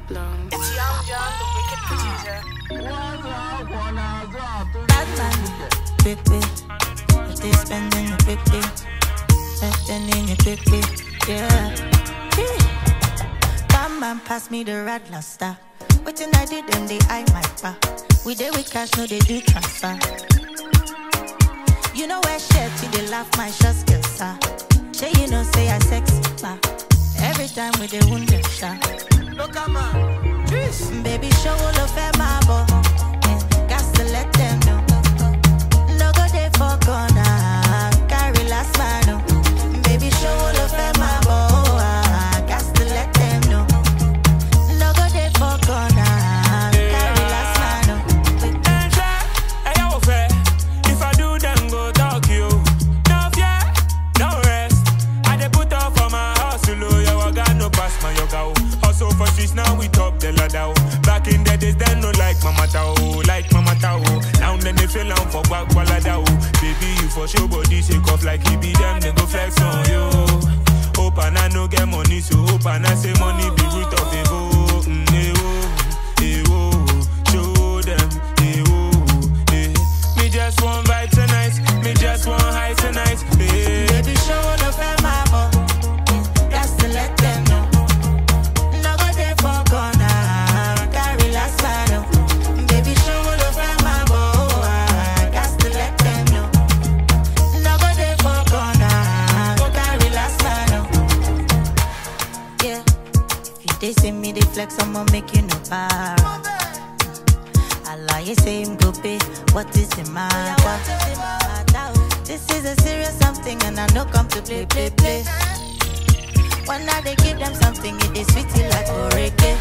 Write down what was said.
blown. It's Young John, the wicked producer. Batman, quickly. If they spending it quickly, spending it quickly, yeah. Batman, pass me the red luster. Waiting I did them, they eye my bar. We dey with cash, no they do transfer. You know where shit, you they laugh my shots, girl, sir. Say you know, say I sexy, ma. Every time we dey wound them, sha. Look at man. Baby, show all of them, my boy. Got to let them know. No go there for corner. Carry last man, no. Baby, show all of them, my boy. Got to let them know. No go there for corner. Carry last man, no. If I do, then go talk you. No fear, no rest. I dey put up for my hustle. Yo, I got no pass my yoga. Hustle for streets, now we top the ladder. Back in the days, then no like Mama Tao, like Mama Tao. Now then they feel on for back walada. Baby, you for sure body shake off like he be them, they go flex on you. Hope and I no get money, so hope and I say money be root of the go. Show them, me just want vibe tonight, me just want high tonight. Baby, show all of them, my boy. Got to let them know. No go there for corner. Carry last man, no. Baby, show all of them, my boy. Got to let them know. No go there for corner. Carry last man, no. Yeah. If you they see me, they flex, I'ma make you no para. I lie, you say him go pay. What is the matter? This is a serious something, and I no come to play. When I they give them something, it is sweetie like Oreke.